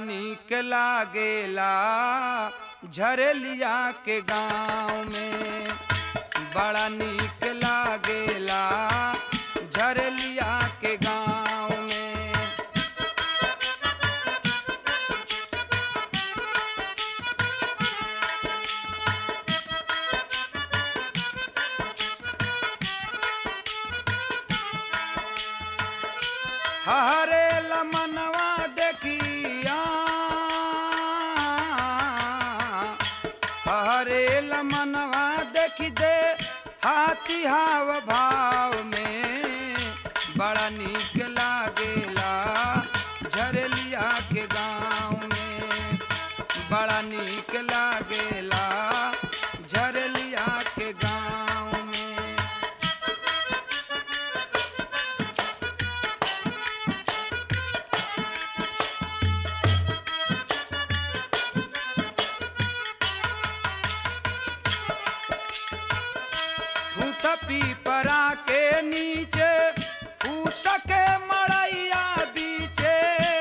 नीक लागेला झरेलिया के गाँव में, बड़ा नीक लागेला झरेलिया के गाँव में। हरे लमनवा देखिया, हरे लमनवा देखी दे हाथी हाव भाव में, बड़ा नीक लागेला झरेलिया के गाँव में, बड़ा नीक लागेला झरेलिया के गाँव में। पीपरा के नीचे फूस के मड़ैया बीचे,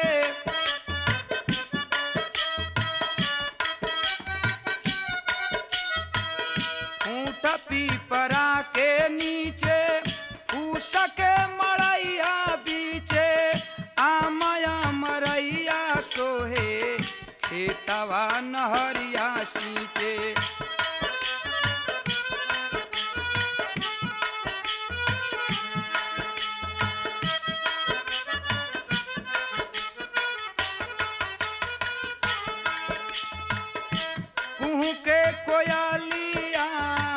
ऊँट पीपरा के नीचे फूस के मड़ैया बीचे, आमया मरैया सोहे खेतवा नहरिया सींचे। के कोयलिया,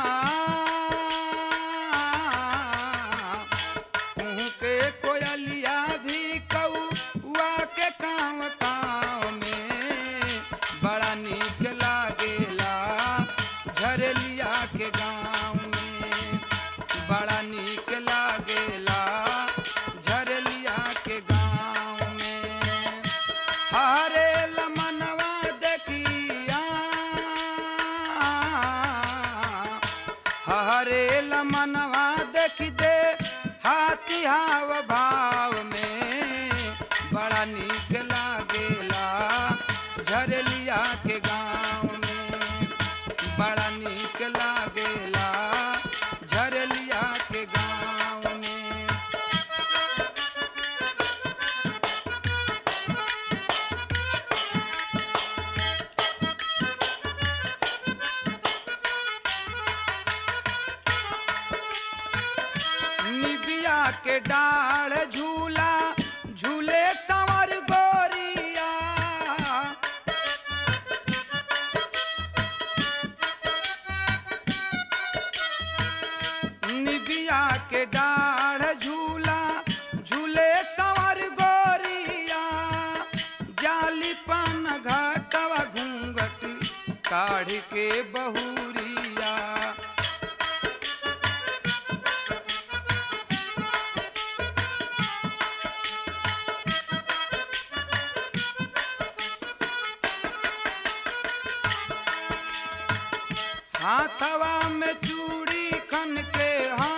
के कोयलिया भी कौआ के काँव काँव में, बड़ा नीक लागेला झरेलिया के गाँव में, बड़ा नीक लागेला झरेलिया के गाँव में। हरे लमनवा देखिया, हरे लमनवा देखी दे हाथी हाव भाव में, बड़ा नीक लागेला झरेलिया के गाँव में, बड़ा नीक लागेला झरेलिया के गाँव में। निबिया के डाढ़ झूला झूले संवर गोरिया, निबिया के डाढ़ झूला झूले संवर गोरिया, जाली पान घाटवा घूंघट काढ़ के बहुरिया। हाथवा में चूड़ी खन के,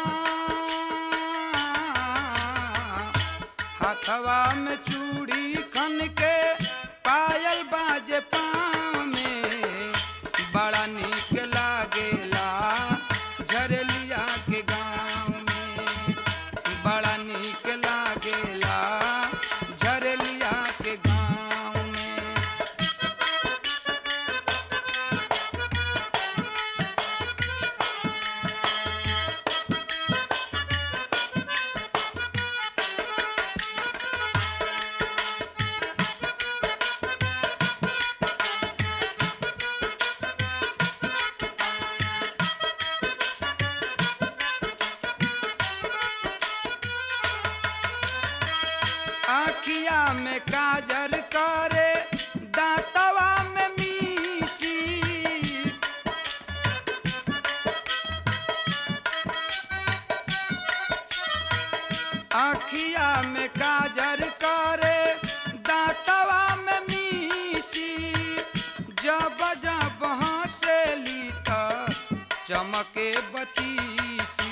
हाथवा में चूड़ी खन के पायल बाजे पाँव में, बड़ा नीक लागेला झरेलिया के गाँव में, बड़ा नीक लागेला झरेलिया के गाँव में। आँखिया में काजर करे दाँतवा में मीसी, आँखिया में काजर करे दाँतवा में मीसी, जब जब हंसेली त चमके बतीसी।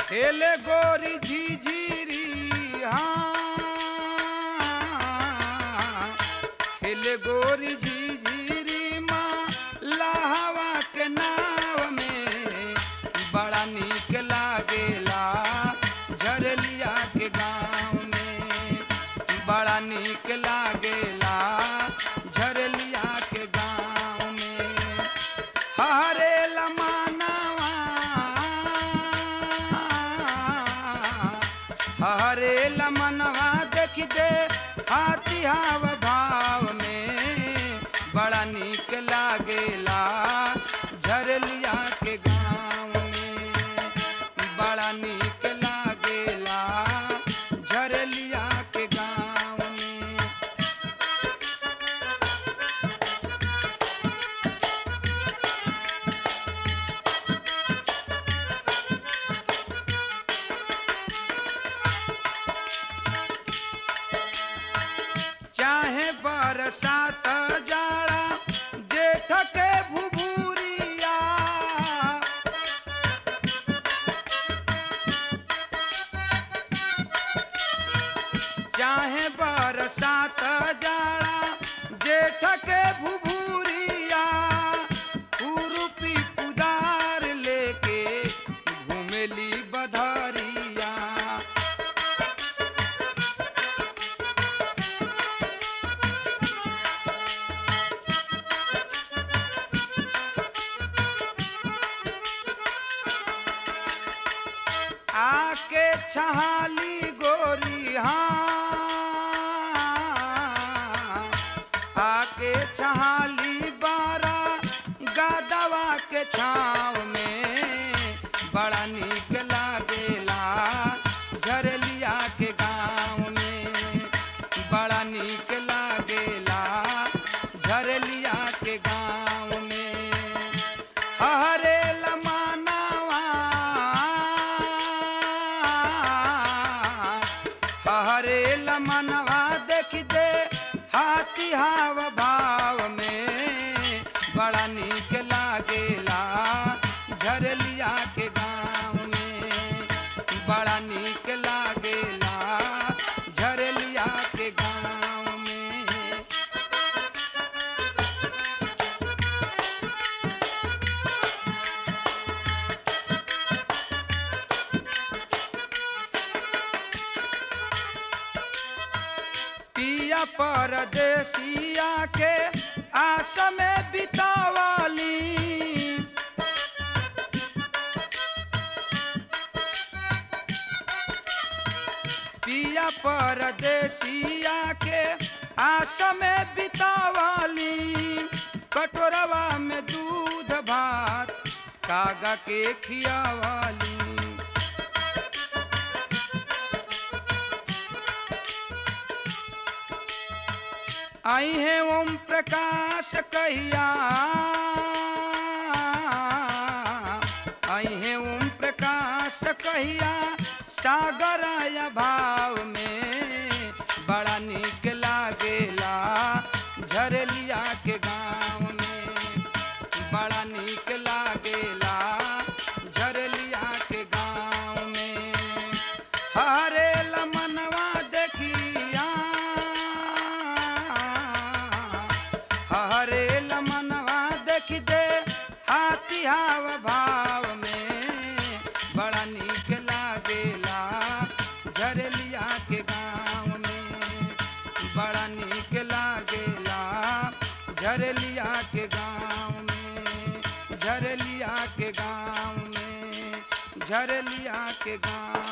खेले गोरी झिझिरी हाँ खेले गोरी झिझिरी माँ लाहवा के नाव में बड़ा नीक लागेला झरलिया के गाँव में बड़ा नीक लागेला झरलिया के गाँव में हरे लमानवा हरे लमनवा देख दे हाथी हाव भाव में बड़ा नीक लागेला झरलिया के गाँव में बड़ा नीक लागेला झरलिया के गाँव में चाहे बरसात जाड़ा जेठ के भुभुरिया चाहे बरसात जाड़ा जेठ के भुभुरिया खुरपी कुदार लेके घूमेली बधरिया आके छहाली गोरी हाँ आके छहाली बारा गादवा के छाँव में बड़ा नीक लागेला झरलिया के गाँव में बड़ा नीक लागेला झरलिया के गाँव में हरे लमानवा हरे लमनवा देख दे हाथी हाव भाव में बड़ा नीक लागेला झरलिया के गाँव में बड़ा नीक लागेला झरलिया के गाँव में पिया परदेसिया के आस में बितावली पिया परदेसिया के आस में बितावली कटोरवा में दूध भात कागा के खियावली आई है ओम प्रकाश कहिया आई है ओम प्रकाश कहिया सागराया भाव में बड़ा नीक लागेला झरलिया के गाँव में बड़ा नीक लागेला झरलिया के गाँव में हरे लमनवा देखिया हरे लमनवा देख दे हाथी हाव भाव में बड़ा नीक लागेला झरलिया के गाँव में बड़ा नीक लागेला झरलिया के गाँव में झरलिया के गाँव में झरलिया के गाँव